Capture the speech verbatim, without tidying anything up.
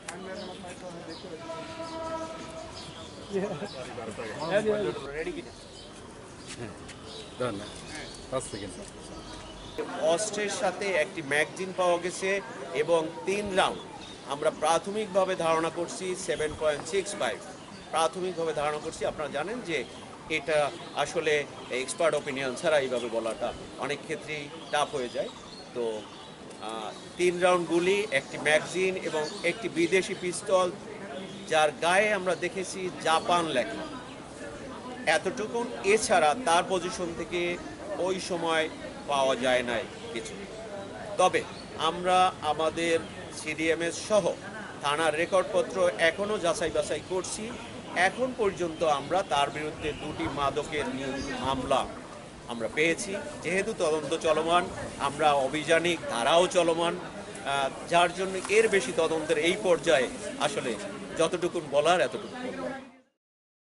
অস্ত্রের সাথে একটি ম্যাগজিন পাওয়া গেছে এবং তিন রাউন্ড আমরা প্রাথমিকভাবে ধারণা করছি সেভেন পয়েন্ট সিক্স ফাইভ প্রাথমিকভাবে ধারণা করছি। আপনারা জানেন যে এটা আসলে এক্সপার্ট ওপিনিয়ন ছাড়া এইভাবে বলাটা অনেক ক্ষেত্রেই টাফ হয়ে যায়। তো তিন রাউন্ড গুলি, একটি ম্যাগজিন এবং একটি বিদেশি পিস্তল যার গায়ে আমরা দেখেছি জাপান লেখা, এতটুকুন। এছাড়া তার পজিশন থেকে ওই সময় পাওয়া যায় নাই কিছু। তবে আমরা আমাদের সিডিএমএস সহ থানার রেকর্ডপত্র এখনও যাচাই বাছাই করছি। এখন পর্যন্ত আমরা তার বিরুদ্ধে দুটি মাদকের মামলা আমরা পেয়েছি। যেহেতু তদন্ত চলমান, আমরা অভিযানিক ধারাও চলমান, যার জন্য এর বেশি তদন্তের এই পর্যায়ে আসলে যতটুকুন বলার এতটুকু।